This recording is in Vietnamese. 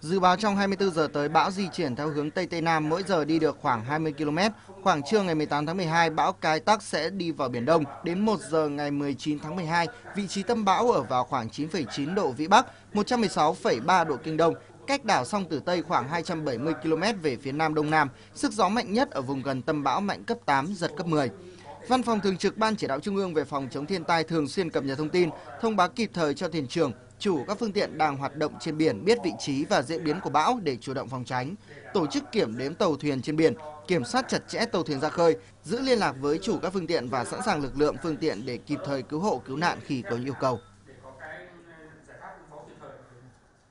Dự báo trong 24 giờ tới, bão di chuyển theo hướng Tây Tây Nam, mỗi giờ đi được khoảng 20 km. Khoảng trưa ngày 18 tháng 12, bão Kai Tak sẽ đi vào Biển Đông. Đến 1 giờ ngày 19 tháng 12, vị trí tâm bão ở vào khoảng 9,9 độ Vĩ Bắc, 116,3 độ Kinh Đông, cách đảo Song Tử Tây khoảng 270 km về phía Nam Đông Nam. Sức gió mạnh nhất ở vùng gần tâm bão mạnh cấp 8, giật cấp 10. Văn phòng Thường trực Ban Chỉ đạo Trung ương về phòng chống thiên tai thường xuyên cập nhật thông tin, thông báo kịp thời cho thuyền trưởng, chủ các phương tiện đang hoạt động trên biển biết vị trí và diễn biến của bão để chủ động phòng tránh, tổ chức kiểm đếm tàu thuyền trên biển, kiểm soát chặt chẽ tàu thuyền ra khơi, giữ liên lạc với chủ các phương tiện và sẵn sàng lực lượng phương tiện để kịp thời cứu hộ cứu nạn khi có yêu cầu.